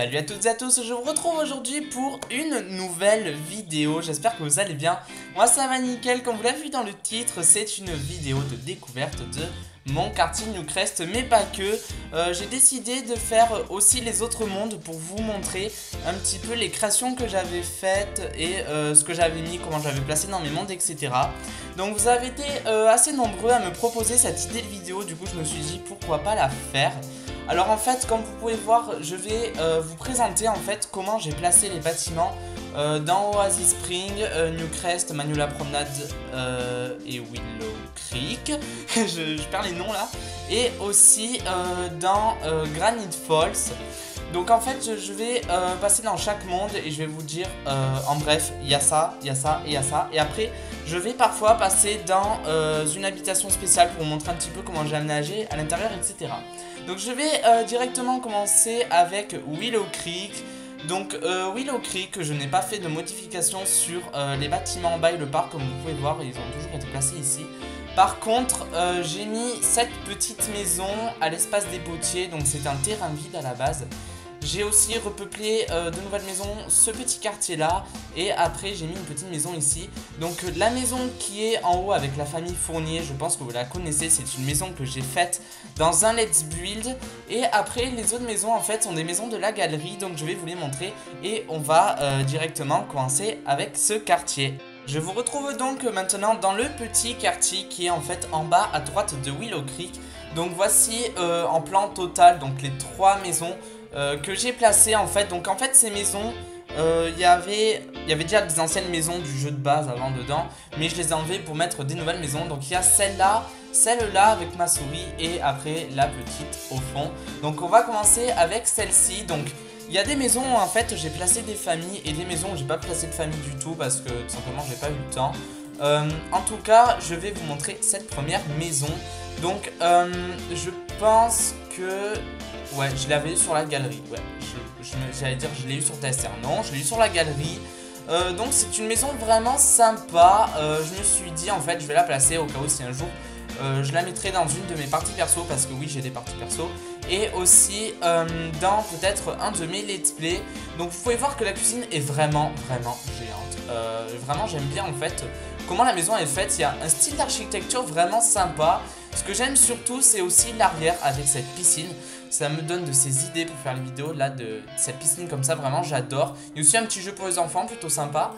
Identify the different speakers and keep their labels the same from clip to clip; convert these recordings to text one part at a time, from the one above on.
Speaker 1: Salut à toutes et à tous, je vous retrouve aujourd'hui pour une nouvelle vidéo, j'espère que vous allez bien. Moi ça va nickel, comme vous l'avez vu dans le titre, c'est une vidéo de découverte de mon quartier Newcrest, mais pas que. J'ai décidé de faire aussi les autres mondes pour vous montrer un petit peu les créations que j'avais faites et ce que j'avais mis, comment j'avais placé dans mes mondes, etc. Donc vous avez été assez nombreux à me proposer cette idée de vidéo, du coup je me suis dit pourquoi pas la faire. Alors en fait, comme vous pouvez voir, je vais vous présenter en fait comment j'ai placé les bâtiments dans Oasis Spring, Newcrest, Manula Promenade et Willow Creek. je perds les noms là. Et aussi dans Granite Falls. Donc en fait, je vais passer dans chaque monde et je vais vous dire en bref, il y a ça, il y a ça et il y a ça. Et après, je vais parfois passer dans une habitation spéciale pour vous montrer un petit peu comment j'ai aménagé à l'intérieur, etc. Donc je vais directement commencer avec Willow Creek. Donc Willow Creek, je n'ai pas fait de modification sur les bâtiments en bas et le parc, comme vous pouvez voir, ils ont toujours été placés ici. Par contre, j'ai mis cette petite maison à l'espace des potiers, donc c'est un terrain vide à la base. J'ai aussi repeuplé de nouvelles maisons, ce petit quartier là, et après j'ai mis une petite maison ici. Donc la maison qui est en haut avec la famille Fournier, je pense que vous la connaissez, c'est une maison que j'ai faite dans un Let's Build. Et après les autres maisons en fait sont des maisons de la galerie, donc je vais vous les montrer. Et on va directement commencer avec ce quartier. Je vous retrouve donc maintenant dans le petit quartier qui est en fait en bas à droite de Willow Creek. Donc voici en plan total donc les 3 maisons que j'ai placées en fait. Donc en fait ces maisons, il y avait déjà des anciennes maisons du jeu de base avant dedans, mais je les ai enlevées pour mettre des nouvelles maisons. Donc il y a celle-là avec ma souris et après la petite au fond. Donc on va commencer avec celle-ci. Donc il y a des maisons où en fait j'ai placé des familles et des maisons où j'ai pas placé de famille du tout parce que tout simplement j'ai pas eu le temps. En tout cas je vais vous montrer cette première maison. Donc je pense que ouais, je l'avais eu sur la galerie. Ouais, j'allais dire je l'ai eu sur Tester. Non, je l'ai eu sur la galerie. Donc c'est une maison vraiment sympa. Je me suis dit en fait je vais la placer au cas où si un jour je la mettrai dans une de mes parties perso, parce que oui j'ai des parties perso. Et aussi dans peut-être un de mes let's play. Donc vous pouvez voir que la cuisine est vraiment géante. Vraiment j'aime bien en fait comment la maison est faite. Il y a un style d'architecture vraiment sympa. Ce que j'aime surtout c'est aussi l'arrière avec cette piscine. Ça me donne de ces idées pour faire les vidéos là, de cette piscine comme ça, vraiment j'adore. Il y a aussi un petit jeu pour les enfants plutôt sympa.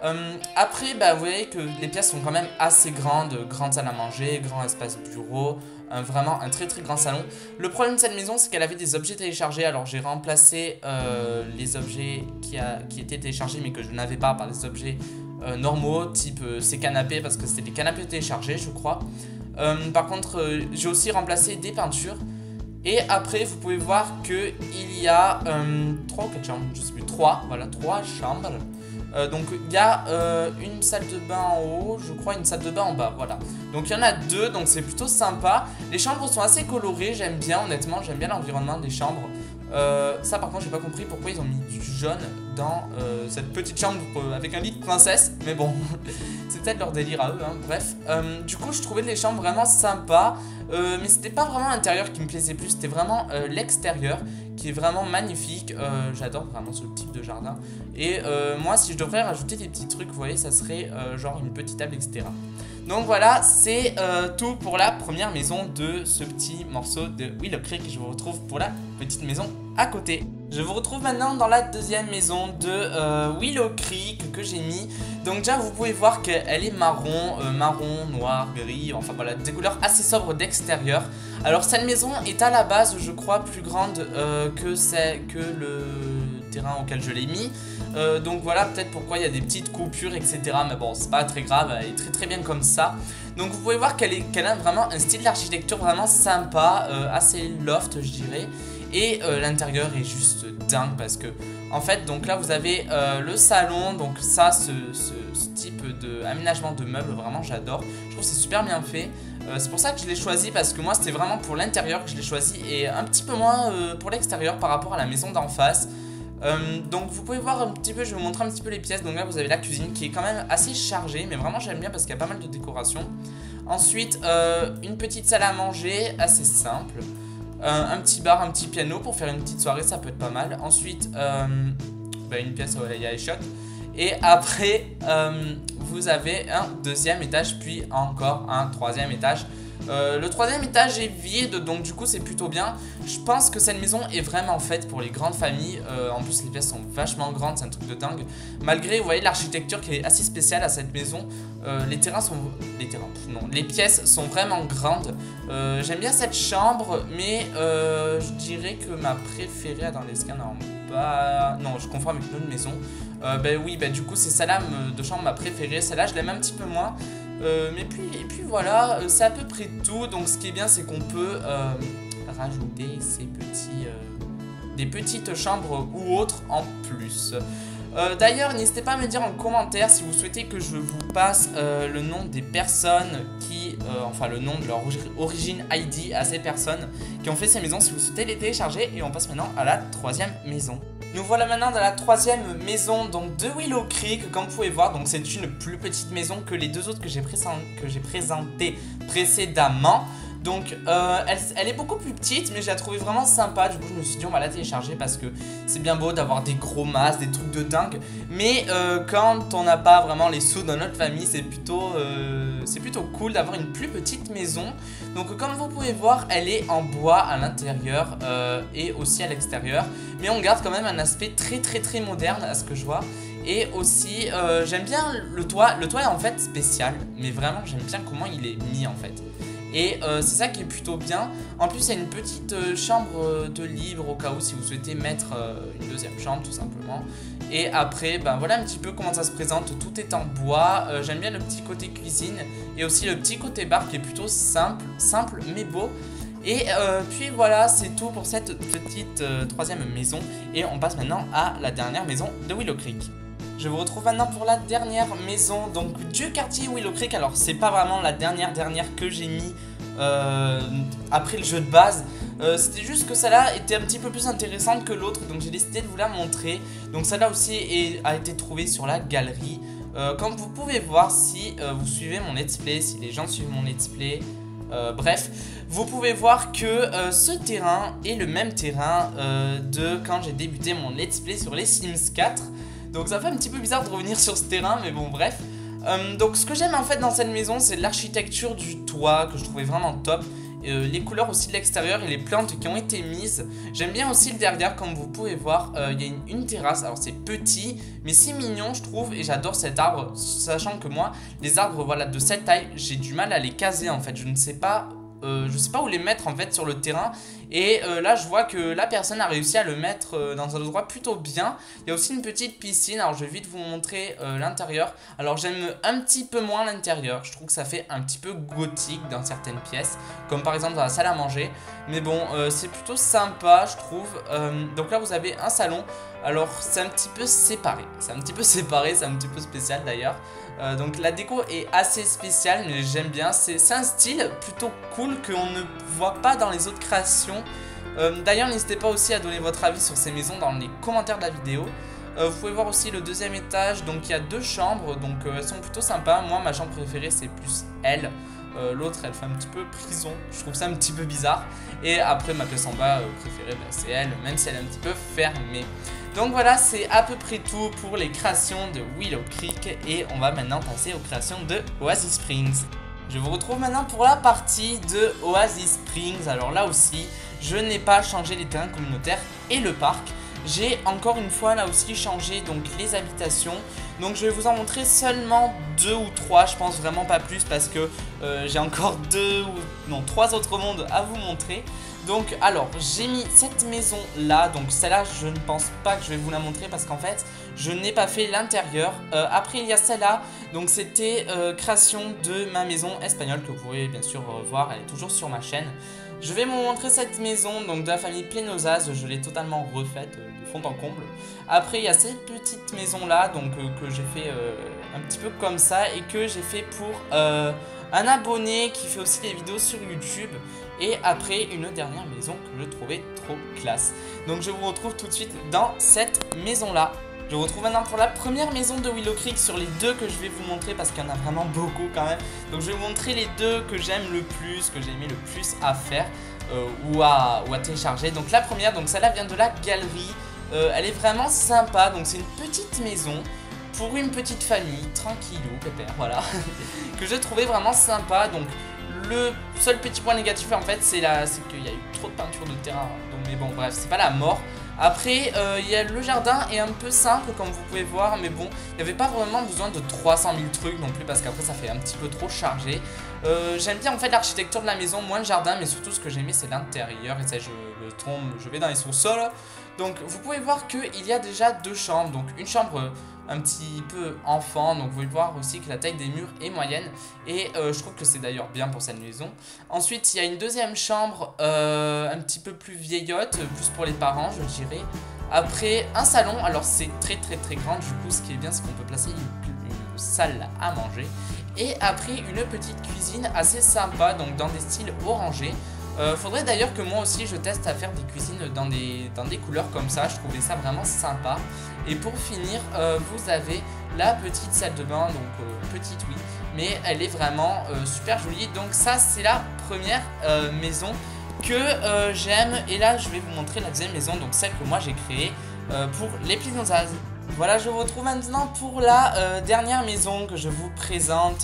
Speaker 1: Après bah, vous voyez que les pièces sont quand même assez grandes. Grande salle à manger, grand espace bureau, vraiment un très grand salon. Le problème de cette maison c'est qu'elle avait des objets téléchargés. Alors j'ai remplacé les objets qui étaient téléchargés mais que je n'avais pas par des objets normaux type ces canapés, parce que c'était des canapés téléchargés je crois. Par contre j'ai aussi remplacé des peintures. Et après vous pouvez voir que il y a 3 ou 4 chambres, je sais plus, 3, voilà 3 chambres. Donc il y a une salle de bain en haut, je crois une salle de bain en bas, voilà. Donc il y en a 2, donc c'est plutôt sympa. Les chambres sont assez colorées, j'aime bien honnêtement, j'aime bien l'environnement des chambres. Ça par contre j'ai pas compris pourquoi ils ont mis du jaune dans cette petite chambre avec un lit de princesse. Mais bon, c'est peut-être leur délire à eux, hein. Bref, du coup je trouvais les chambres vraiment sympas. Mais c'était pas vraiment l'intérieur qui me plaisait plus, c'était vraiment l'extérieur qui est vraiment magnifique. J'adore vraiment ce type de jardin. Et moi si je devrais rajouter des petits trucs, vous voyez, ça serait genre une petite table, etc. Donc voilà, c'est tout pour la première maison de ce petit morceau de Willow Creek. Je vous retrouve pour la petite maison à côté. Je vous retrouve maintenant dans la deuxième maison de Willow Creek que j'ai mis. Donc déjà vous pouvez voir qu'elle est marron, noir, gris, enfin voilà, des couleurs assez sobres d'extérieur. Alors cette maison est à la base je crois plus grande que le terrain auquel je l'ai mis. Donc voilà peut-être pourquoi il y a des petites coupures, etc. Mais bon c'est pas très grave, elle est très bien comme ça. Donc vous pouvez voir qu'elle a vraiment un style d'architecture vraiment sympa, assez loft je dirais. Et l'intérieur est juste dingue parce que en fait donc là vous avez le salon. Donc ça ce type d'aménagement de meubles vraiment j'adore. Je trouve que c'est super bien fait. C'est pour ça que je l'ai choisi, parce que moi c'était vraiment pour l'intérieur que je l'ai choisi et un petit peu moins pour l'extérieur par rapport à la maison d'en face. Donc vous pouvez voir un petit peu, je vais vous montrer un petit peu les pièces. Donc là vous avez la cuisine qui est quand même assez chargée, mais vraiment j'aime bien parce qu'il y a pas mal de décoration. Ensuite une petite salle à manger assez simple. un petit bar, un petit piano pour faire une petite soirée, ça peut être pas mal. Ensuite, une pièce où il y a les shots. Et après, vous avez un deuxième étage, puis encore un troisième étage. Le troisième étage est vide, donc du coup c'est plutôt bien. Je pense que cette maison est vraiment faite pour les grandes familles. En plus les pièces sont vachement grandes, c'est un truc de dingue. Malgré, vous voyez, l'architecture qui est assez spéciale à cette maison. Les pièces sont vraiment grandes. J'aime bien cette chambre, mais je dirais que ma préférée dans les scans en bas... Non, je confonds avec une autre maison. Du coup c'est celle-là de chambre ma préférée. Celle-là je l'aime un petit peu moins. Et puis voilà, c'est à peu près tout. Donc ce qui est bien, c'est qu'on peut rajouter des petites chambres ou autres en plus. D'ailleurs, n'hésitez pas à me dire en commentaire si vous souhaitez que je vous passe le nom des personnes qui... le nom de leur origine ID à ces personnes qui ont fait ces maisons, si vous souhaitez les télécharger. Et on passe maintenant à la troisième maison. Nous voilà maintenant dans la troisième maison donc de Willow Creek, comme vous pouvez voir. Donc c'est une plus petite maison que les deux autres que j'ai présentées précédemment. Donc elle est beaucoup plus petite, mais je la trouvais vraiment sympa. Du coup je me suis dit on va la télécharger parce que c'est bien beau d'avoir des gros masses, des trucs de dingue. Mais quand on n'a pas vraiment les sous dans notre famille, c'est plutôt cool d'avoir une plus petite maison. Donc comme vous pouvez voir, elle est en bois à l'intérieur et aussi à l'extérieur. Mais on garde quand même un aspect très moderne à ce que je vois. Et aussi j'aime bien le toit. Le toit est en fait spécial, mais vraiment j'aime bien comment il est mis en fait. Et c'est ça qui est plutôt bien. En plus il y a une petite chambre de libre au cas où si vous souhaitez mettre une deuxième chambre tout simplement. Et après voilà un petit peu comment ça se présente. Tout est en bois. J'aime bien le petit côté cuisine et aussi le petit côté bar qui est plutôt simple mais beau. Et puis voilà, c'est tout pour cette petite troisième maison. Et on passe maintenant à la dernière maison de Willow Creek. Je vous retrouve maintenant pour la dernière maison, donc du quartier Willow Creek. Alors c'est pas vraiment la dernière que j'ai mis après le jeu de base. C'était juste que celle-là était un petit peu plus intéressante que l'autre, donc j'ai décidé de vous la montrer. Donc celle-là aussi a été trouvée sur la galerie. Comme vous pouvez voir si vous suivez mon let's play, si les gens suivent mon let's play, bref, vous pouvez voir que ce terrain est le même terrain de quand j'ai débuté mon let's play sur les Sims 4. Donc ça fait un petit peu bizarre de revenir sur ce terrain, mais bon bref. Donc ce que j'aime en fait dans cette maison, c'est l'architecture du toit que je trouvais vraiment top. Les couleurs aussi de l'extérieur et les plantes qui ont été mises. J'aime bien aussi le derrière, comme vous pouvez voir, il y a une terrasse. Alors c'est petit, mais c'est mignon je trouve. Et j'adore cet arbre, sachant que moi, les arbres voilà, de cette taille, j'ai du mal à les caser en fait. Je ne sais pas où les mettre en fait sur le terrain. Et là je vois que la personne a réussi à le mettre dans un endroit plutôt bien. Il y a aussi une petite piscine. Alors je vais vite vous montrer l'intérieur. Alors j'aime un petit peu moins l'intérieur. Je trouve que ça fait un petit peu gothique dans certaines pièces, comme par exemple dans la salle à manger. Mais bon c'est plutôt sympa je trouve. Donc là vous avez un salon. Alors c'est un petit peu séparé. C'est un petit peu spécial d'ailleurs. Donc la déco est assez spéciale, mais j'aime bien. C'est un style plutôt cool qu'on ne voit pas dans les autres créations. D'ailleurs n'hésitez pas aussi à donner votre avis sur ces maisons dans les commentaires de la vidéo. Vous pouvez voir aussi le deuxième étage. Donc il y a deux chambres, donc elles sont plutôt sympas. Moi ma chambre préférée c'est plus elle. L'autre elle fait un petit peu prison, je trouve ça un petit peu bizarre. Et après ma pièce en bas préférée c'est elle, même si elle est un petit peu fermée. Donc voilà, c'est à peu près tout pour les créations de Willow Creek. Et on va maintenant passer aux créations de Oasis Springs. Je vous retrouve maintenant pour la partie de Oasis Springs. Alors là aussi, je n'ai pas changé les terrains communautaires et le parc. J'ai encore une fois là aussi changé donc les habitations. Donc je vais vous en montrer seulement 2 ou 3, je pense vraiment pas plus parce que j'ai encore 3 autres mondes à vous montrer. Donc alors j'ai mis cette maison là, donc celle-là je ne pense pas que je vais vous la montrer parce qu'en fait je n'ai pas fait l'intérieur. Après il y a celle-là, donc c'était création de ma maison espagnole que vous pouvez bien sûr voir, elle est toujours sur ma chaîne. Je vais vous montrer cette maison donc de la famille Plenosas, je l'ai totalement refaite de fond en comble. Après il y a cette petite maison là donc que j'ai fait un petit peu comme ça et que j'ai fait pour un abonné qui fait aussi des vidéos sur YouTube. Et après une dernière maison que je trouvais trop classe. Donc je vous retrouve tout de suite dans cette maison là. Je vous retrouve maintenant pour la première maison de Willow Creek sur les deux que je vais vous montrer parce qu'il y en a vraiment beaucoup quand même. Donc je vais vous montrer les deux que j'aime le plus, que j'ai aimé le plus à faire ou à télécharger. Donc la première, donc celle-là vient de la galerie. Elle est vraiment sympa, donc c'est une petite maison pour une petite famille, tranquillou, pépère, voilà. Que j'ai trouvé vraiment sympa. Donc le seul petit point négatif en fait c'est qu'il y a eu trop de peinture de terrain. Donc mais bon bref, c'est pas la mort. Après le jardin est un peu simple comme vous pouvez voir, mais bon, il n'y avait pas vraiment besoin de 300 000 trucs non plus parce qu'après ça fait un petit peu trop chargé. J'aime bien en fait l'architecture de la maison, moins le jardin, mais surtout ce que j'aimais c'est l'intérieur. Et ça je vais dans les sous-sols. Donc vous pouvez voir qu'il y a déjà deux chambres, donc une chambre un petit peu enfant, donc vous pouvez voir aussi que la taille des murs est moyenne et je trouve que c'est d'ailleurs bien pour cette maison. Ensuite il y a une deuxième chambre un petit peu plus vieillotte, plus pour les parents je dirais. Après un salon, alors c'est très grand, du coup ce qui est bien c'est qu'on peut placer une salle à manger. Et après une petite cuisine assez sympa, donc dans des styles orangés. Faudrait d'ailleurs que moi aussi je teste à faire des cuisines dans des couleurs comme ça, je trouvais ça vraiment sympa. Et pour finir, vous avez la petite salle de bain, donc petite oui, mais elle est vraiment super jolie. Donc ça c'est la première maison que j'aime. Et là je vais vous montrer la deuxième maison, donc celle que moi j'ai créée pour les Plinozas. Voilà, je vous retrouve maintenant pour la dernière maison que je vous présente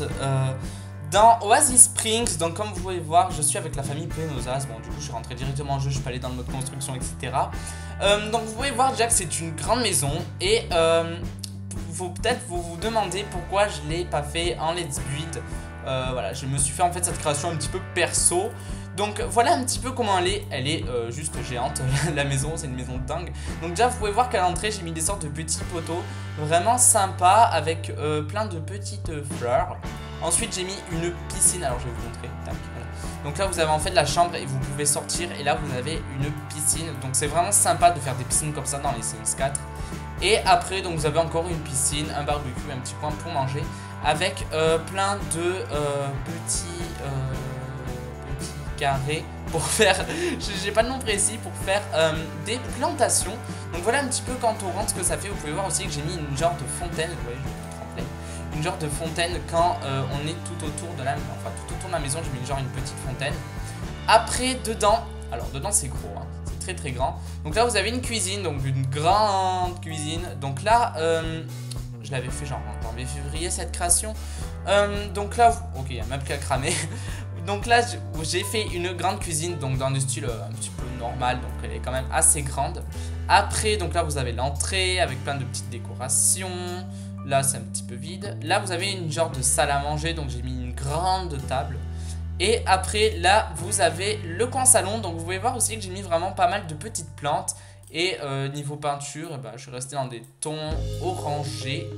Speaker 1: dans Oasis Springs. Donc comme vous pouvez voir, je suis avec la famille Plinozas. Bon du coup je suis rentré directement en jeu, je suis pas allé dans le mode construction etc. Donc vous pouvez voir déjà que c'est une grande maison. Et peut-être vous demandez pourquoi je l'ai pas fait en Let's Build. Voilà, je me suis fait en fait cette création un petit peu perso. Donc voilà un petit peu comment elle est juste géante. La maison c'est une maison de dingue. Donc déjà vous pouvez voir qu'à l'entrée j'ai mis des sortes de petits poteaux vraiment sympas avec plein de petites fleurs. Ensuite j'ai mis une piscine, alors je vais vous montrer. Tac, voilà. Donc là vous avez en fait la chambre et vous pouvez sortir et là vous avez une piscine. Donc c'est vraiment sympa de faire des piscines comme ça dans les Sims 4. Et après donc vous avez encore une piscine, un barbecue, un petit coin pour manger avec plein de petits carrés pour faire, j'ai pas de nom précis, pour faire des plantations. Donc voilà un petit peu quand on rentre ce que ça fait. Vous pouvez voir aussi que j'ai mis une genre de fontaine, vous voyez, une genre de fontaine quand on est tout autour de la maison, j'ai mis genre une petite fontaine. Après dedans, alors dedans c'est gros, hein, c'est très grand. Donc là vous avez une cuisine, donc une grande cuisine. Donc là je l'avais fait genre en janvier-février cette création. Donc là, ok, il y a même qu'à cramer. Donc là j'ai fait une grande cuisine, donc dans le style un petit peu normal, donc elle est quand même assez grande. Après donc là vous avez l'entrée avec plein de petites décorations. Là c'est un petit peu vide. Là vous avez une genre de salle à manger, donc j'ai mis une grande table. Et après là vous avez le coin salon, donc vous pouvez voir aussi que j'ai mis vraiment pas mal de petites plantes. Et niveau peinture, eh ben, je suis resté dans des tons orangés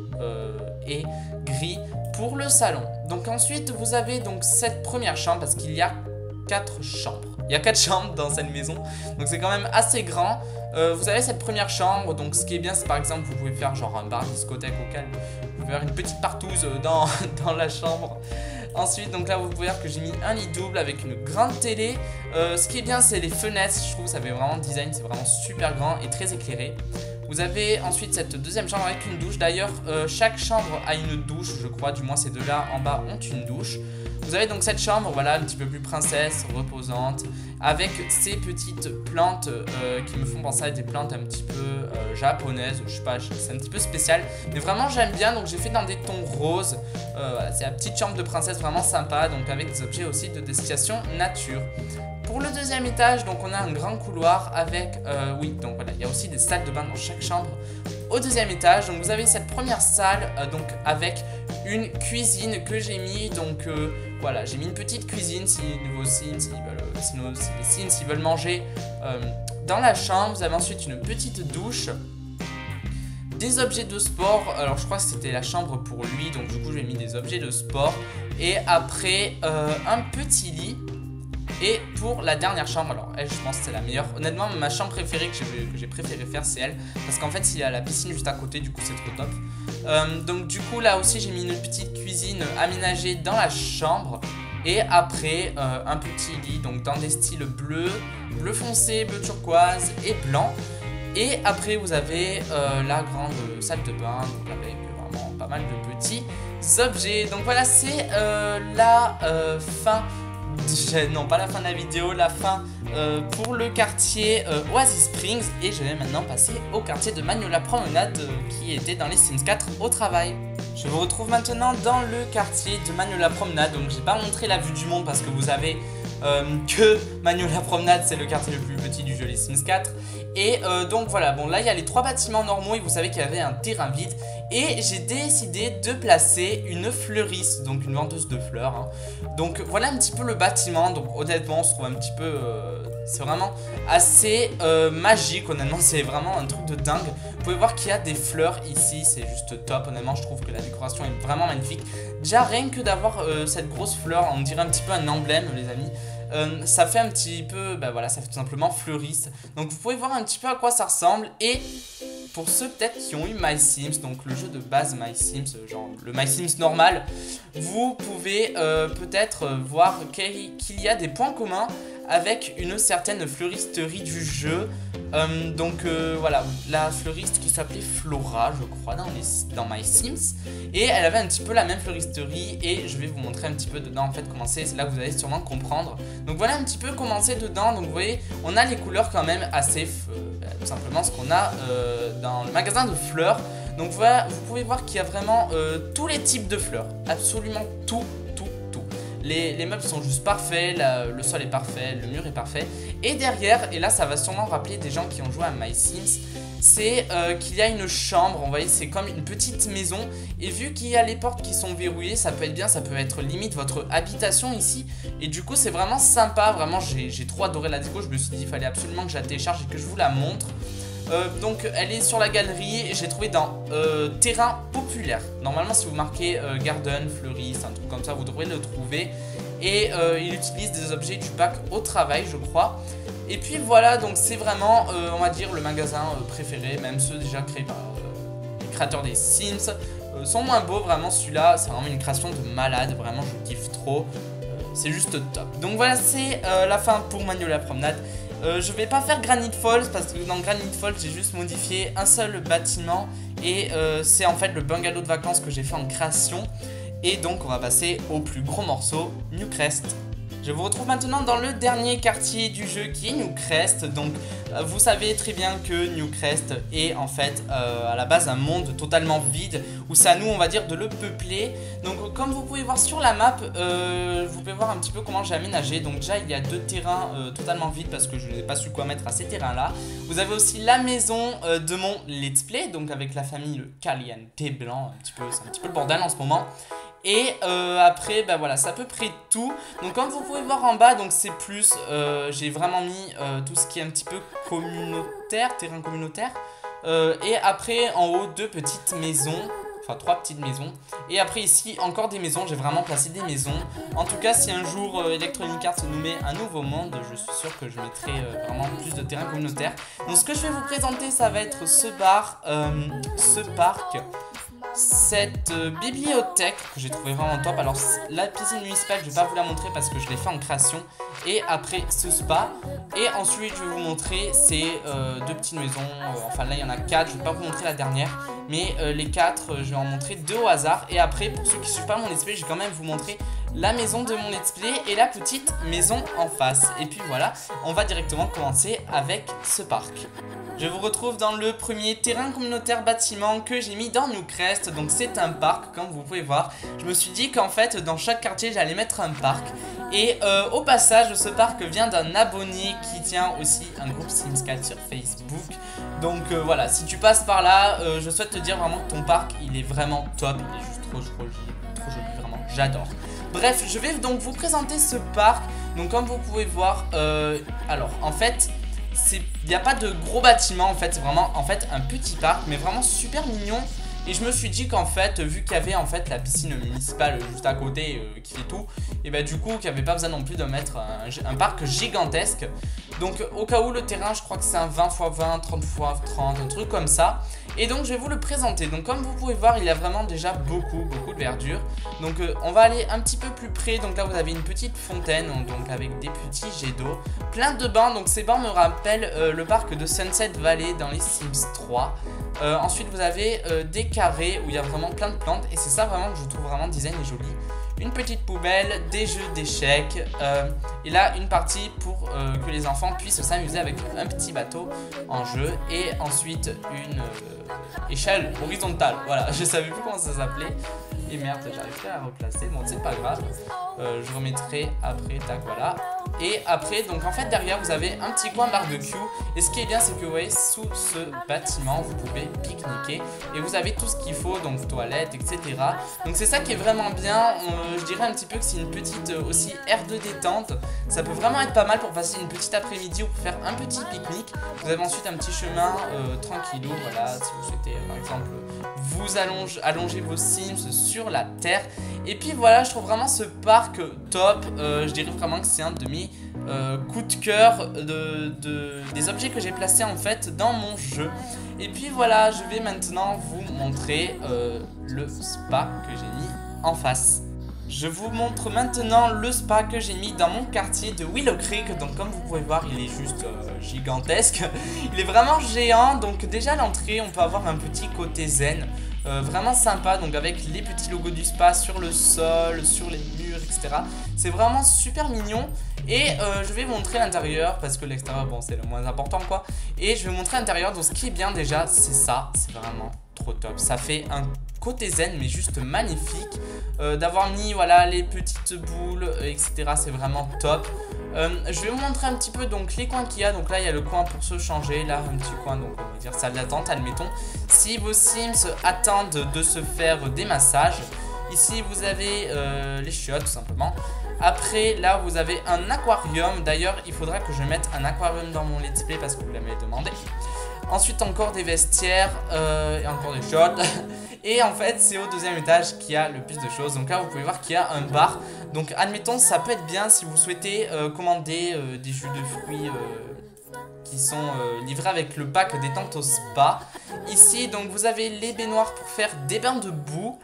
Speaker 1: et gris pour le salon. Donc ensuite vous avez donc cette première chambre parce qu'il y a 4 chambres. Il y a 4 chambres dans cette maison, donc c'est quand même assez grand. Vous avez cette première chambre, donc ce qui est bien c'est par exemple vous pouvez faire genre un bar discothèque au calme. Vous pouvez faire une petite partouze dans la chambre. Ensuite donc là vous pouvez voir que j'ai mis un lit double avec une grande télé. Ce qui est bien c'est les fenêtres, je trouve ça fait vraiment design, c'est vraiment super grand et très éclairé. Vous avez ensuite cette deuxième chambre avec une douche. D'ailleurs chaque chambre a une douche, je crois, du moins ces deux là en bas ont une douche. Vous avez donc cette chambre, voilà, un petit peu plus princesse, reposante, avec ces petites plantes qui me font penser à des plantes un petit peu japonaises, je sais pas, c'est un petit peu spécial, mais vraiment j'aime bien, donc j'ai fait dans des tons roses. Voilà, c'est la petite chambre de princesse vraiment sympa, donc avec des objets aussi de destination nature. Pour le deuxième étage, donc on a un grand couloir avec, oui, donc voilà, il y a aussi des salles de bain dans chaque chambre. Au deuxième étage, donc vous avez cette première salle, donc avec une cuisine que j'ai mis, donc voilà, j'ai mis une petite cuisine si les nouveaux Sims ils veulent manger dans la chambre. Vous avez ensuite une petite douche, des objets de sport, alors je crois que c'était la chambre pour lui, donc du coup j'ai mis des objets de sport, et après un petit lit. Et pour la dernière chambre, alors elle je pense que c'est la meilleure. Honnêtement ma chambre préférée que j'ai préféré faire c'est elle. Parce qu'en fait il y a la piscine juste à côté, du coup c'est trop top. Donc du coup là aussi j'ai mis une petite cuisine aménagée dans la chambre. Et après un petit lit, donc dans des styles bleu, bleu foncé, bleu turquoise et blanc. Et après vous avez la grande salle de bain, donc avec vraiment pas mal de petits objets. Donc voilà, c'est la fin. Non, pas la fin de la vidéo, la fin pour le quartier Oasis Springs. Et je vais maintenant passer au quartier de Magnolia Promenade qui était dans les Sims 4 au travail. Je vous retrouve maintenant dans le quartier de Magnolia Promenade. Donc j'ai pas montré la vue du monde parce que vous savez que Magnolia Promenade c'est le quartier le plus petit du jeu les Sims 4. Et donc voilà, bon là il y a les 3 bâtiments normaux et vous savez qu'il y avait un terrain vide. Et j'ai décidé de placer une fleuriste, donc une vendeuse de fleurs hein. Donc voilà un petit peu le bâtiment, donc honnêtement on se trouve un petit peu... c'est vraiment assez magique, honnêtement c'est vraiment un truc de dingue. Vous pouvez voir qu'il y a des fleurs ici, c'est juste top, honnêtement je trouve que la décoration est vraiment magnifique. Déjà rien que d'avoir cette grosse fleur, on dirait un petit peu un emblème les amis. Ça fait un petit peu, bah voilà, ça fait tout simplement fleuriste. Donc vous pouvez voir un petit peu à quoi ça ressemble. Et pour ceux peut-être qui ont eu My Sims, donc le jeu de base My Sims, genre le My Sims normal, vous pouvez peut-être voir qu'il y a des points communs avec une certaine fleuristerie du jeu. Voilà, la fleuriste qui s'appelait Flora, je crois, dans My Sims. Et elle avait un petit peu la même fleuristerie. Et je vais vous montrer un petit peu dedans en fait comment c'est là que vous allez sûrement comprendre. Donc voilà un petit peu comment c'est dedans. Donc vous voyez, on a les couleurs quand même assez tout simplement ce qu'on a dans le magasin de fleurs. Donc voilà, vous pouvez voir qu'il y a vraiment tous les types de fleurs. Absolument tout. Les meubles sont juste parfaits, le sol est parfait, le mur est parfait. Et derrière, et là ça va sûrement rappeler des gens qui ont joué à My Sims, c'est qu'il y a une chambre, on va dire c'est comme une petite maison. Et vu qu'il y a les portes qui sont verrouillées, ça peut être bien, ça peut être limite votre habitation ici. Et du coup c'est vraiment sympa, vraiment j'ai trop adoré la déco, je me suis dit il fallait absolument que je la télécharge et que je vous la montre. Donc elle est sur la galerie et j'ai trouvé dans terrain populaire. Normalement si vous marquez garden, fleuriste, un truc comme ça vous devrez le trouver. Et il utilise des objets du pack au travail je crois. Et puis voilà, donc c'est vraiment on va dire le magasin préféré. Même ceux déjà créés par les créateurs des Sims sont moins beaux. Vraiment celui-là c'est vraiment une création de malade. Vraiment je kiffe trop, c'est juste top. Donc voilà, c'est la fin pour Magnolia Promenade. Je vais pas faire Granite Falls parce que dans Granite Falls j'ai juste modifié un seul bâtiment. Et c'est en fait le bungalow de vacances que j'ai fait en création. Et donc on va passer au plus gros morceau, Newcrest. Je vous retrouve maintenant dans le dernier quartier du jeu qui est Newcrest. Donc vous savez très bien que Newcrest est en fait à la base un monde totalement vide où c'est à nous on va dire de le peupler. Donc comme vous pouvez voir sur la map, vous pouvez voir un petit peu comment j'ai aménagé. Donc déjà il y a 2 terrains totalement vides parce que je n'ai pas su quoi mettre à ces terrains là. Vous avez aussi la maison de mon let's play, donc avec la famille le Caliente blanc, c'est un petit peu le bordel en ce moment. Et après bah voilà, c'est à peu près tout. Donc comme vous pouvez voir en bas, donc c'est plus j'ai vraiment mis tout ce qui est un petit peu communautaire, terrain communautaire. Et après en haut 2 petites maisons, enfin 3 petites maisons. Et après ici encore des maisons, j'ai vraiment placé des maisons. En tout cas si un jour Electronic Arts nous met un nouveau monde, je suis sûr que je mettrai vraiment plus de terrain communautaire. Donc ce que je vais vous présenter ça va être ce bar, ce parc, cette bibliothèque que j'ai trouvé vraiment top. Alors la piscine municipale je vais pas vous la montrer parce que je l'ai fait en création. Et après ce spa. Et ensuite je vais vous montrer ces 2 petites maisons, enfin là il y en a 4, je vais pas vous montrer la dernière. Mais les 4 je vais en montrer 2 au hasard. Et après pour ceux qui suivent pas mon let's play, je vais quand même vous montrer la maison de mon let's play et la petite maison en face. Et puis voilà, on va directement commencer avec ce parc. Je vous retrouve dans le premier terrain communautaire bâtiment que j'ai mis dans Newcrest. Donc c'est un parc comme vous pouvez voir. Je me suis dit qu'en fait dans chaque quartier j'allais mettre un parc. Et au passage ce parc vient d'un abonné qui tient aussi un groupe Sims 4 sur Facebook. Donc voilà, si tu passes par là, je souhaite te dire vraiment que ton parc il est vraiment top. Il est juste trop joli, vraiment, j'adore. Bref, je vais donc vous présenter ce parc. Donc comme vous pouvez voir, alors en fait il n'y a pas de gros bâtiments en fait, c'est vraiment en fait un petit parc mais vraiment super mignon. Et je me suis dit qu'en fait, vu qu'il y avait en fait la piscine municipale juste à côté qui fait tout, et bah du coup qu'il n'y avait pas besoin non plus de mettre un parc gigantesque. Donc au cas où, le terrain, je crois que c'est un 20 x 20, 30 x 30, un truc comme ça. Et donc je vais vous le présenter. Donc comme vous pouvez voir, il y a vraiment déjà beaucoup de verdure. Donc on va aller un petit peu plus près. Donc là vous avez une petite fontaine, donc avec des petits jets d'eau, plein de bancs. Donc ces bancs me rappellent le parc de Sunset Valley dans les Sims 3. Ensuite vous avez des carrés où il y a vraiment plein de plantes. Et c'est ça vraiment que je trouve vraiment design est joli. Une petite poubelle, des jeux d'échecs, et là une partie pour que les enfants puissent s'amuser avec un petit bateau en jeu, et ensuite une échelle horizontale. Voilà, je savais plus comment ça s'appelait. Et merde, j'arrive pas à la replacer, bon c'est pas grave, je remettrai après, tac, voilà. Et après, donc en fait derrière vous avez un petit coin barbecue. Et ce qui est bien, c'est que vous voyez, sous ce bâtiment vous pouvez pique-niquer. Et vous avez tout ce qu'il faut, donc toilettes, etc. Donc c'est ça qui est vraiment bien. Je dirais un petit peu que c'est une petite aussi aire de détente. Ça peut vraiment être pas mal pour passer une petite après-midi ou pour faire un petit pique-nique. Vous avez ensuite un petit chemin tranquillou, voilà, si vous souhaitez par exemple vous allonger vos Sims sur la terre. Et puis voilà, je trouve vraiment ce parc top. Je dirais vraiment que c'est un de mes coup de cœur des objets que j'ai placés en fait dans mon jeu. Et puis voilà, je vais maintenant vous montrer le spa que j'ai mis en face. Je vous montre maintenant le spa que j'ai mis dans mon quartier de Willow Creek. Donc comme vous pouvez voir, il est juste gigantesque. Il est vraiment géant. Donc déjà à l'entrée, on peut avoir un petit côté zen. Vraiment sympa, donc avec les petits logos du spa sur le sol, sur les murs, etc. C'est vraiment super mignon. Et je vais vous montrer l'intérieur, parce que l'extérieur, bon, c'est le moins important, quoi. Et je vais vous montrer l'intérieur. Donc ce qui est bien déjà, c'est ça. C'est vraiment trop top. Ça fait un côté zen, mais juste magnifique. D'avoir mis, voilà, les petites boules, etc. C'est vraiment top. Je vais vous montrer un petit peu donc les coins qu'il y a. Donc là il y a le coin pour se changer, là un petit coin, donc on va dire salle d'attente, admettons. Si vos Sims attendent de se faire des massages, ici vous avez les chiottes tout simplement. Après là vous avez un aquarium. D'ailleurs il faudra que je mette un aquarium dans mon let's play parce que vous l'avez demandé. Ensuite encore des vestiaires et encore des chiottes. Et en fait c'est au deuxième étage qu'il y a le plus de choses. Donc là vous pouvez voir qu'il y a un bar. Donc admettons ça peut être bien si vous souhaitez commander des jus de fruits qui sont livrés avec le pack détente au spa. Ici donc vous avez les baignoires pour faire des bains de boue.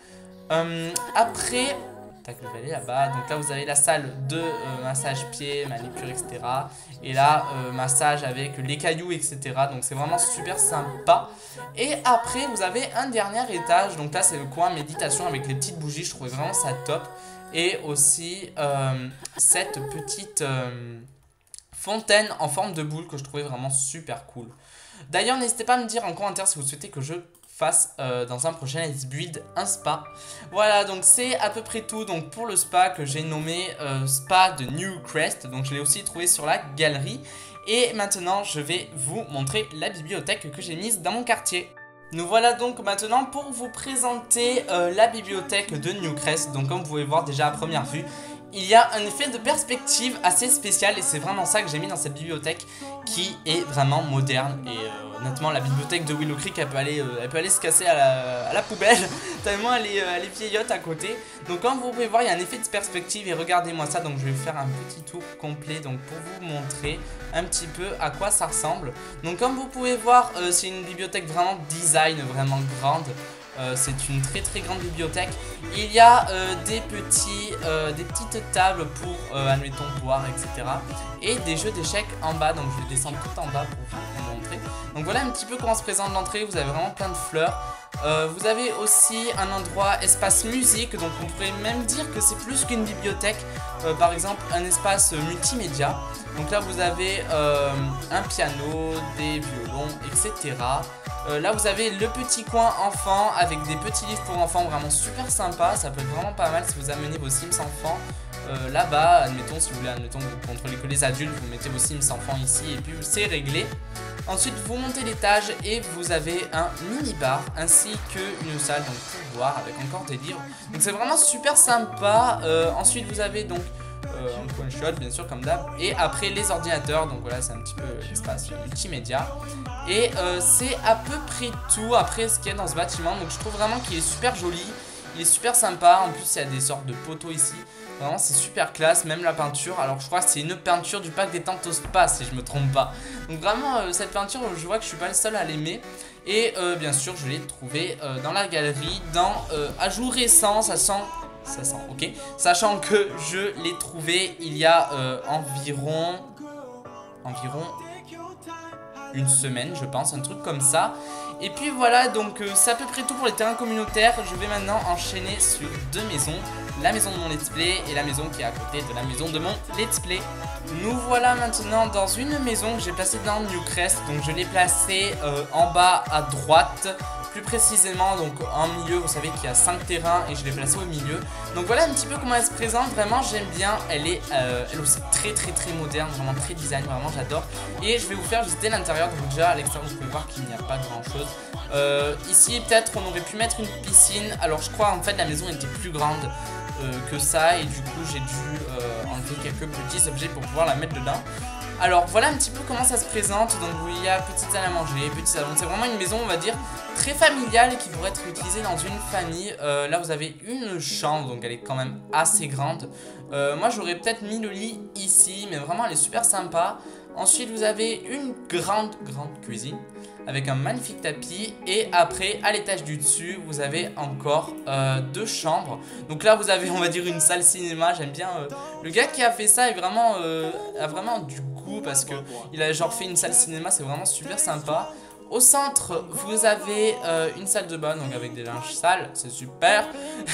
Speaker 1: Après, tac, je vais aller là-bas. Donc là vous avez la salle de massage pied, manicure, etc. Et là massage avec les cailloux, etc. Donc c'est vraiment super sympa. Et après vous avez un dernier étage. Donc là c'est le coin méditation avec les petites bougies. Je trouvais vraiment ça top. Et aussi cette petite fontaine en forme de boule que je trouvais vraiment super cool. D'ailleurs n'hésitez pas à me dire en commentaire si vous souhaitez que je fasse dans un prochain Let's Build un spa. Voilà, donc c'est à peu près tout donc pour le spa que j'ai nommé Spa de Newcrest. Donc je l'ai aussi trouvé sur la galerie. Et maintenant je vais vous montrer la bibliothèque que j'ai mise dans mon quartier. Nous voilà donc maintenant pour vous présenter la bibliothèque de Newcrest. Donc comme vous pouvez voir déjà à première vue, il y a un effet de perspective assez spécial. Et c'est vraiment ça que j'ai mis dans cette bibliothèque qui est vraiment moderne. Et honnêtement la bibliothèque de Willow Creek elle peut aller se casser à la poubelle tellement elle est vieillotte à côté. Donc comme vous pouvez voir il y a un effet de perspective. Et regardez-moi ça. Donc je vais vous faire un petit tour complet donc pour vous montrer un petit peu à quoi ça ressemble. Donc comme vous pouvez voir c'est une bibliothèque vraiment design, vraiment grande. C'est une très grande bibliothèque. Il y a des petites tables pour admettons boire, etc. Et des jeux d'échecs en bas. Donc je vais descendre tout en bas pour vous montrer. Donc voilà un petit peu comment se présente l'entrée. Vous avez vraiment plein de fleurs. Vous avez aussi un endroit espace musique. Donc on pourrait même dire que c'est plus qu'une bibliothèque. Par exemple un espace multimédia. Donc là vous avez un piano, des violons, etc. Là vous avez le petit coin enfant avec des petits livres pour enfants vraiment super sympa. Ça peut être vraiment pas mal si vous amenez vos Sims enfants là-bas. Admettons si vous voulez, admettons vous contrôlez que les adultes, vous mettez vos Sims enfants ici et puis c'est réglé. Ensuite vous montez l'étage et vous avez un mini bar ainsi qu'une salle donc pour boire avec encore des livres. Donc c'est vraiment super sympa. Ensuite vous avez donc en one shot bien sûr comme d'hab. Et après les ordinateurs, donc voilà c'est un petit peu l'espace multimédia. Et c'est à peu près tout après ce qu'il y a dans ce bâtiment. Donc je trouve vraiment qu'il est super joli, il est super sympa. En plus il y a des sortes de poteaux ici. Vraiment c'est super classe, même la peinture. Alors je crois que c'est une peinture du pack des Tantospa si je me trompe pas. Donc vraiment cette peinture je vois que je suis pas le seul à l'aimer. Et bien sûr je l'ai trouvé dans la galerie dans ajout récent, sachant que je l'ai trouvé il y a environ une semaine je pense, un truc comme ça. Et puis voilà, donc c'est à peu près tout pour les terrains communautaires. Je vais maintenant enchaîner sur deux maisons, la maison de mon let's play et la maison qui est à côté de la maison de mon let's play. Nous voilà maintenant dans une maison que j'ai placée dans Newcrest. Donc je l'ai placée en bas à droite, plus précisément donc en milieu. Vous savez qu'il y a 5 terrains et je l'ai placée au milieu. Donc voilà un petit peu comment elle se présente. Vraiment j'aime bien, elle est elle aussi très moderne, vraiment très design, vraiment j'adore. Et je vais vous faire visiter l'intérieur. Donc déjà à l'extérieur vous pouvez voir qu'il n'y a pas grand chose. Ici peut-être on aurait pu mettre une piscine. Alors je crois en fait la maison était plus grande que ça et du coup j'ai dû enlever quelques petits objets pour pouvoir la mettre dedans. Alors voilà un petit peu comment ça se présente. Donc il y a petite salle à manger, petit salon. C'est vraiment une maison on va dire très familiale qui pourrait être utilisée dans une famille. Là vous avez une chambre, donc elle est quand même assez grande. Moi j'aurais peut-être mis le lit ici, mais vraiment elle est super sympa. Ensuite vous avez une grande cuisine avec un magnifique tapis. Et après à l'étage du dessus vous avez encore deux chambres. Donc là vous avez on va dire une salle cinéma. J'aime bien le gars qui a fait ça est vraiment, a vraiment du goût parce que il a genre fait une salle cinéma, c'est vraiment super sympa. Au centre vous avez une salle de bain donc avec des linges sales, c'est super.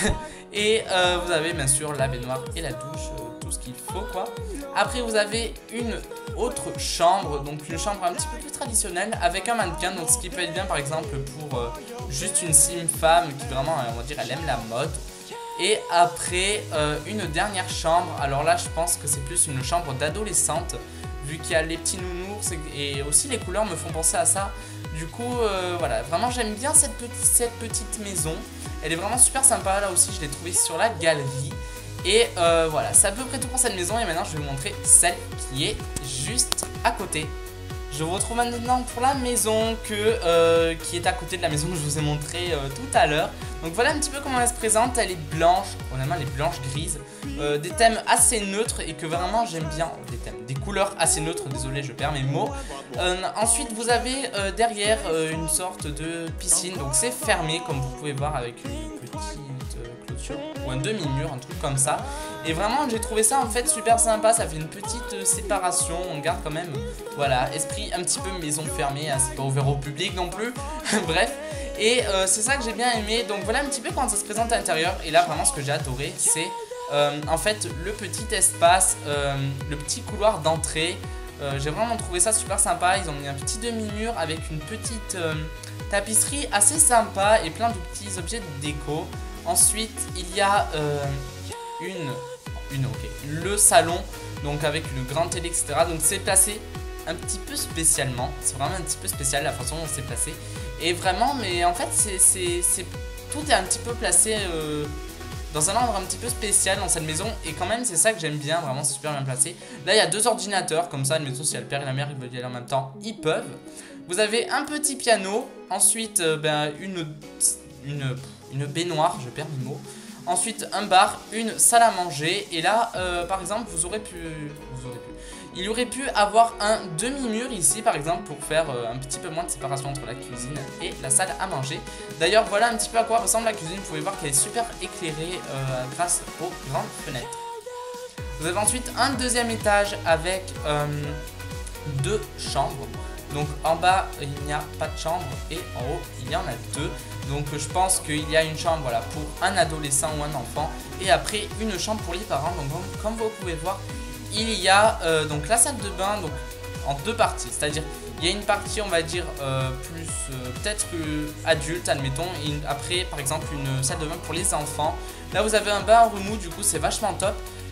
Speaker 1: Et vous avez bien sûr la baignoire et la douche, tout ce qu'il faut quoi. Après vous avez une autre chambre, donc une chambre un petit peu plus traditionnelle avec un mannequin, donc ce qui peut être bien par exemple pour juste une sim femme qui vraiment on va dire elle aime la mode. Et après une dernière chambre, alors là je pense que c'est plus une chambre d'adolescente vu qu'il y a les petits nounours et aussi les couleurs me font penser à ça. Du coup voilà, vraiment j'aime bien cette petite maison. Elle est vraiment super sympa, là aussi je l'ai trouvée sur la galerie. Et voilà, c'est à peu près tout pour cette maison. Et maintenant je vais vous montrer celle qui est juste à côté. Je vous retrouve maintenant pour la maison qui est à côté de la maison que je vous ai montré tout à l'heure. Donc voilà un petit peu comment elle se présente. Elle est blanche, honnêtement elle est blanche-grise. Des thèmes assez neutres et que vraiment j'aime bien. Des couleurs assez neutres, désolé je perds mes mots. Ensuite vous avez derrière une sorte de piscine. Donc c'est fermé comme vous pouvez voir avec une petite clôture ou un demi-mur, un truc comme ça. Et vraiment j'ai trouvé ça en fait super sympa. Ça fait une petite séparation. On garde quand même, voilà, esprit un petit peu maison fermée, hein, c'est pas ouvert au public non plus. Bref, et c'est ça que j'ai bien aimé. Donc voilà un petit peu comment ça se présente à l'intérieur. Et là vraiment ce que j'ai adoré c'est en fait le petit espace, le petit couloir d'entrée. J'ai vraiment trouvé ça super sympa. Ils ont mis un petit demi-mur avec une petite tapisserie assez sympa et plein de petits objets de déco. Ensuite il y a le salon, donc avec le grand télé etc. Donc c'est placé un petit peu spécialement, c'est vraiment un petit peu spécial la façon dont c'est placé. Et vraiment, mais en fait tout est un petit peu placé dans un ordre un petit peu spécial dans cette maison. Et quand même c'est ça que j'aime bien, vraiment c'est super bien placé. Là il y a deux ordinateurs, comme ça une maison si le père et la mère ils veulent y aller en même temps, ils peuvent. Vous avez un petit piano, ensuite une baignoire, je perds mes mots. Ensuite un bar, une salle à manger. Et là par exemple il aurait pu avoir un demi-mur ici par exemple pour faire un petit peu moins de séparation entre la cuisine et la salle à manger. D'ailleurs voilà un petit peu à quoi ressemble la cuisine. Vous pouvez voir qu'elle est super éclairée grâce aux grandes fenêtres. Vous avez ensuite un deuxième étage avec deux chambres. Donc en bas il n'y a pas de chambre et en haut il y en a deux. Donc je pense qu'il y a une chambre voilà, pour un adolescent ou un enfant. Et après une chambre pour les parents. Donc comme vous pouvez voir il y a donc la salle de bain donc, en deux parties. C'est-à-dire il y a une partie on va dire plus peut-être adulte admettons. Et après par exemple une salle de bain pour les enfants. Là vous avez un bain en remous, du coup c'est vachement top.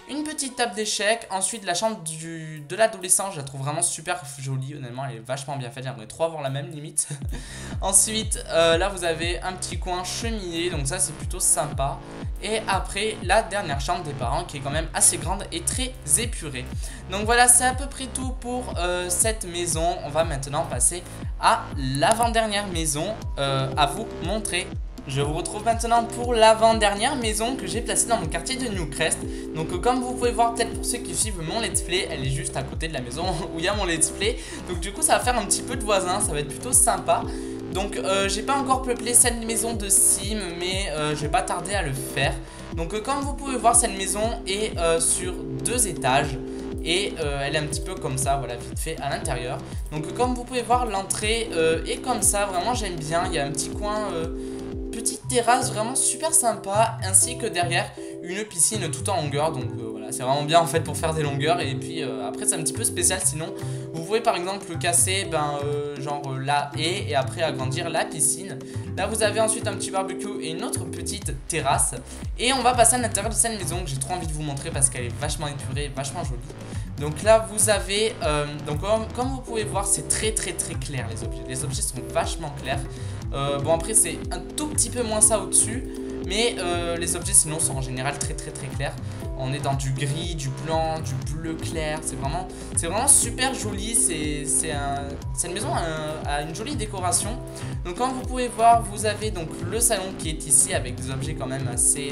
Speaker 1: une petite table d'échecs. Ensuite la chambre de l'adolescent, je la trouve vraiment super jolie, honnêtement elle est vachement bien faite, j'aimerais trop avoir la même limite. Ensuite là vous avez un petit coin cheminée, donc ça c'est plutôt sympa. Et après la dernière chambre des parents qui est quand même assez grande et très épurée. Donc voilà, c'est à peu près tout pour cette maison. On va maintenant passer à l'avant-dernière maison à vous montrer. Je vous retrouve maintenant pour l'avant-dernière maison que j'ai placée dans mon quartier de Newcrest. Donc comme vous pouvez voir, peut-être pour ceux qui suivent mon let's play, elle est juste à côté de la maison où il y a mon let's play. Donc du coup ça va faire un petit peu de voisin, ça va être plutôt sympa. Donc j'ai pas encore peuplé cette maison de Sim, mais je vais pas tarder à le faire. Donc comme vous pouvez voir, cette maison est sur 2 étages. Et elle est un petit peu comme ça, voilà, vite fait à l'intérieur. Donc comme vous pouvez voir, l'entrée est comme ça, vraiment j'aime bien. Il y a un petit coin, petite terrasse vraiment super sympa. Ainsi que derrière une piscine tout en longueur. Donc voilà, c'est vraiment bien en fait pour faire des longueurs. Et puis après c'est un petit peu spécial, sinon vous pouvez par exemple casser genre la haie et après agrandir la piscine. Là vous avez ensuite un petit barbecue et une autre petite terrasse. Et on va passer à l'intérieur de cette maison que j'ai trop envie de vous montrer parce qu'elle est vachement épurée, vachement jolie. Donc là vous avez, donc comme vous pouvez voir, c'est très clair les objets. Les objets sont vachement clairs. Bon après c'est un tout petit peu moins ça au-dessus. Mais les objets sinon sont en général très clairs. On est dans du gris, du blanc, du bleu clair. C'est vraiment super joli. Cette maison a une jolie décoration. Donc comme vous pouvez voir, vous avez donc le salon qui est ici avec des objets quand même assez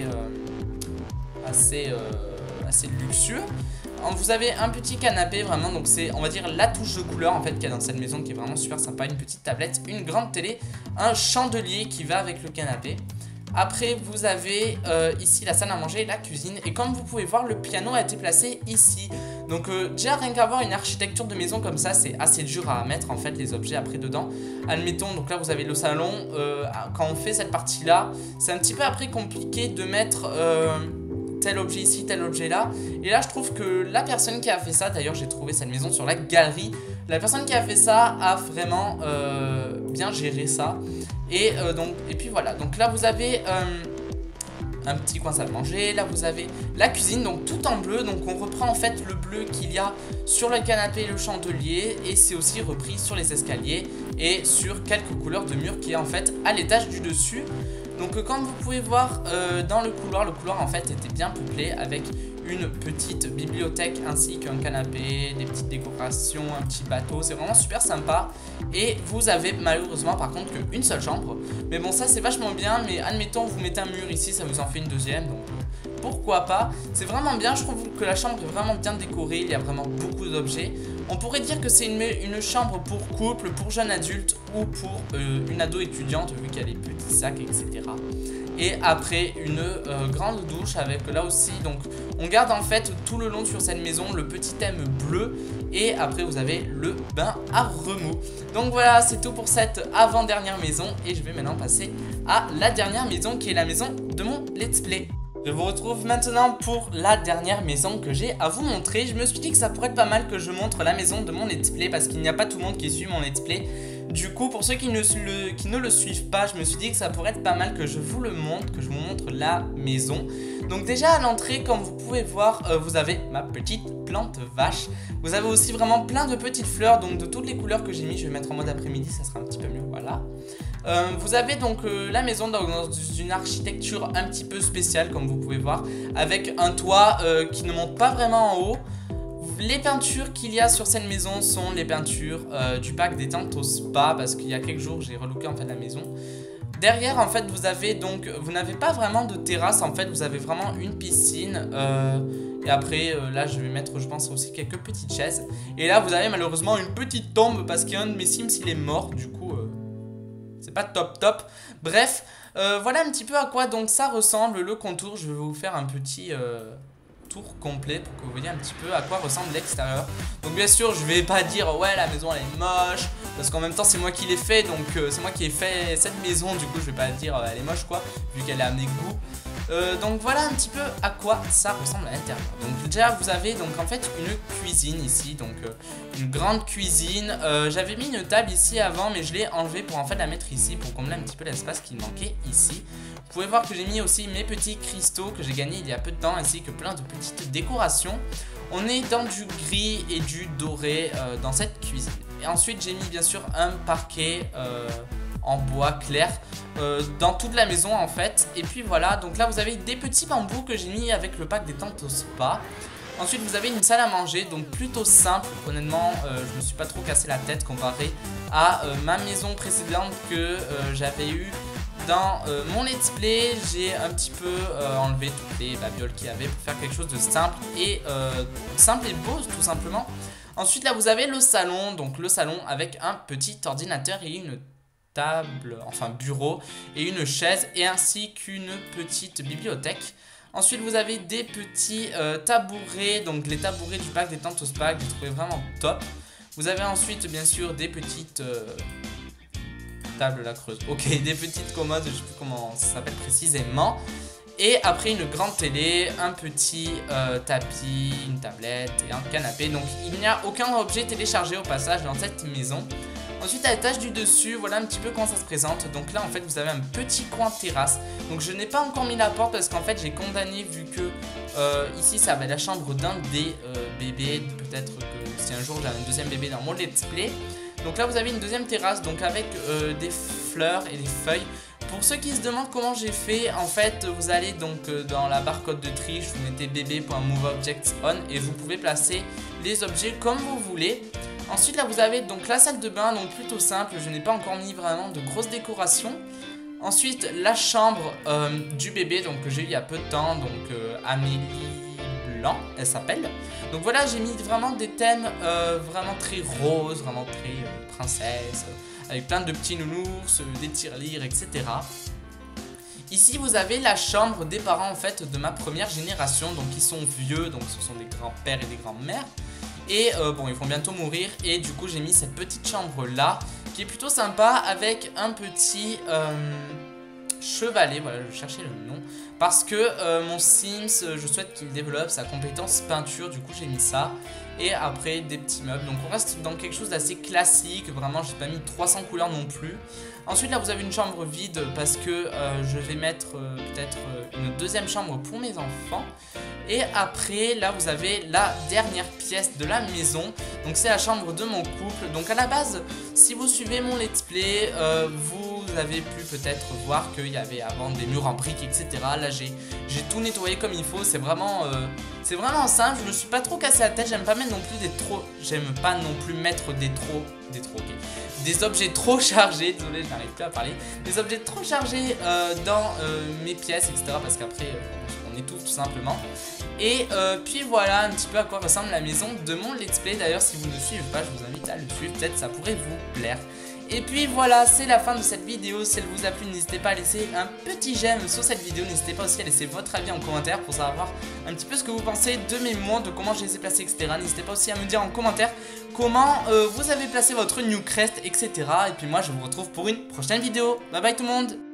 Speaker 1: luxueux. Vous avez un petit canapé vraiment, donc c'est on va dire la touche de couleur en fait qu'il y a dans cette maison qui est vraiment super sympa. Une petite tablette, une grande télé, un chandelier qui va avec le canapé. Après vous avez ici la salle à manger et la cuisine. Et comme vous pouvez voir, le piano a été placé ici. Donc déjà rien qu'avoir une architecture de maison comme ça, c'est assez dur à mettre en fait les objets après dedans. Admettons, donc là vous avez le salon. Quand on fait cette partie là, c'est un petit peu après compliqué de mettre tel objet ici, tel objet là. Et là je trouve que la personne qui a fait ça, d'ailleurs j'ai trouvé cette maison sur la galerie, la personne qui a fait ça a vraiment bien géré ça. Et puis voilà, donc là vous avez un petit coin salle à manger, là vous avez la cuisine, donc tout en bleu. Donc on reprend en fait le bleu qu'il y a sur le canapé et le chandelier. Et c'est aussi repris sur les escaliers et sur quelques couleurs de murs qui est en fait à l'étage du dessus. Donc comme vous pouvez voir dans le couloir en fait était bien peuplé avec une petite bibliothèque ainsi qu'un canapé, des petites décorations, un petit bateau. C'est vraiment super sympa. Et vous avez malheureusement par contre qu'une seule chambre. Mais bon, ça c'est vachement bien. Mais admettons vous mettez un mur ici, ça vous en fait une deuxième. Donc pourquoi pas. C'est vraiment bien, je trouve que la chambre est vraiment bien décorée. Il y a vraiment beaucoup d'objets. On pourrait dire que c'est une chambre pour couple, pour jeunes adultes ou pour une ado étudiante vu qu'il y a des petits sacs, etc. Et après une grande douche avec là aussi, donc on garde en fait tout le long sur cette maison le petit thème bleu. Et après vous avez le bain à remous. Donc voilà, c'est tout pour cette avant-dernière maison. Et je vais maintenant passer à la dernière maison qui est la maison de mon let's play. Je vous retrouve maintenant pour la dernière maison que j'ai à vous montrer. Je me suis dit que ça pourrait être pas mal que je montre la maison de mon let's play parce qu'il n'y a pas tout le monde qui suit mon let's play. Du coup, pour ceux qui ne le suivent pas, je me suis dit que ça pourrait être pas mal que je vous le montre, que je vous montre la maison. Donc déjà à l'entrée, comme vous pouvez voir, vous avez ma petite plante vache. Vous avez aussi vraiment plein de petites fleurs, donc de toutes les couleurs que j'ai mis. Je vais mettre en mode après-midi, ça sera un petit peu mieux, voilà. Vous avez donc la maison dans une architecture un petit peu spéciale, comme vous pouvez voir, avec un toit qui ne monte pas vraiment en haut. Les peintures qu'il y a sur cette maison sont les peintures du pack détente au spa, parce qu'il y a quelques jours j'ai relooké en fait la maison. Derrière en fait vous avez donc, vous n'avez pas vraiment de terrasse en fait, vous avez vraiment une piscine et après là je vais mettre je pense aussi quelques petites chaises. Et là vous avez malheureusement une petite tombe parce qu'un de mes Sims il est mort, du coup c'est pas top. Bref, voilà un petit peu à quoi donc ça ressemble le contour. Je vais vous faire un petit tour complet pour que vous voyez un petit peu à quoi ressemble l'extérieur. Donc bien sûr je vais pas dire ouais la maison elle est moche, parce qu'en même temps c'est moi qui l'ai fait, donc c'est moi qui ai fait cette maison, du coup je vais pas dire elle est moche quoi, vu qu'elle est à mes goûts. Donc voilà un petit peu à quoi ça ressemble à l'intérieur. Donc déjà vous avez donc en fait une cuisine ici, donc une grande cuisine. J'avais mis une table ici avant mais je l'ai enlevée pour en fait la mettre ici, pour combler un petit peu l'espace qui manquait ici. pouvez voir que j'ai mis aussi mes petits cristaux que j'ai gagnés il y a peu de temps, ainsi que plein de petites décorations. On est dans du gris et du doré dans cette cuisine. Et ensuite j'ai mis bien sûr un parquet en bois clair dans toute la maison en fait. Et puis voilà, donc là vous avez des petits bambous que j'ai mis avec le pack des tentes au spa. Ensuite vous avez une salle à manger, donc plutôt simple. Honnêtement je me suis pas trop cassé la tête comparé à ma maison précédente que j'avais eu dans mon let's play. J'ai un petit peu enlevé toutes les babioles qu'il y avait pour faire quelque chose de simple et beau tout simplement. Ensuite là vous avez le salon, donc le salon avec un petit ordinateur et une table, enfin bureau et une chaise et ainsi qu'une petite bibliothèque. Ensuite vous avez des petits tabourets, donc les tabourets du pack des tentes au spa que j'ai trouvé vraiment top. Vous avez ensuite bien sûr des petites tables la creuse, ok, des petites commodes, je sais plus comment ça s'appelle précisément. Et après une grande télé, un petit tapis, une tablette et un canapé. Donc il n'y a aucun objet téléchargé au passage dans cette maison. Ensuite à l'étage du dessus, voilà un petit peu comment ça se présente. Donc là en fait vous avez un petit coin terrasse. Donc je n'ai pas encore mis la porte parce qu'en fait j'ai condamné vu que ici ça va être la chambre d'un des bébés. Peut-être que si un jour j'ai un deuxième bébé dans mon let's play. Donc là vous avez une deuxième terrasse donc avec des fleurs et des feuilles. Pour ceux qui se demandent comment j'ai fait, en fait vous allez donc dans la barcode de triche, vous mettez bébé.moveobjects.on et vous pouvez placer les objets comme vous voulez. Ensuite là vous avez donc la salle de bain, donc plutôt simple, je n'ai pas encore mis vraiment de grosses décorations. Ensuite la chambre du bébé donc que j'ai eu il y a peu de temps, donc Amélie Blanc elle s'appelle. Donc voilà j'ai mis vraiment des thèmes vraiment très roses, vraiment très princesse, avec plein de petits nounours, des tirelires etc. Ici vous avez la chambre des parents en fait de ma première génération, donc ils sont vieux, donc ce sont des grands-pères et des grands-mères. Et bon ils vont bientôt mourir et du coup j'ai mis cette petite chambre là qui est plutôt sympa avec un petit chevalet, voilà je cherchais le nom. Parce que mon Sims je souhaite qu'il développe sa compétence peinture, du coup j'ai mis ça. Et après des petits meubles, donc on reste dans quelque chose d'assez classique, vraiment j'ai pas mis 300 couleurs non plus. Ensuite là vous avez une chambre vide parce que je vais mettre peut-être une deuxième chambre pour mes enfants. Et après là vous avez la dernière pièce de la maison, donc c'est la chambre de mon couple. Donc à la base si vous suivez mon let's play vous avez pu peut-être voir qu'il y avait avant des murs en briques etc. Là j'ai tout nettoyé comme il faut, c'est vraiment simple, je me suis pas trop cassé la tête, j'aime pas mettre non plus mettre des objets trop chargés, désolé je n'arrive plus à parler, des objets trop chargés dans mes pièces etc. parce qu'après on étouffe tout simplement. Et puis voilà un petit peu à quoi ressemble la maison de mon let's play. D'ailleurs si vous ne suivez pas je vous invite à le suivre, peut-être ça pourrait vous plaire. Et puis voilà, c'est la fin de cette vidéo. Si elle vous a plu, n'hésitez pas à laisser un petit j'aime sur cette vidéo. N'hésitez pas aussi à laisser votre avis en commentaire pour savoir un petit peu ce que vous pensez de mes mots, de comment je les ai placés, etc. N'hésitez pas aussi à me dire en commentaire comment vous avez placé votre New Crest, etc. Et puis moi, je vous retrouve pour une prochaine vidéo. Bye bye tout le monde!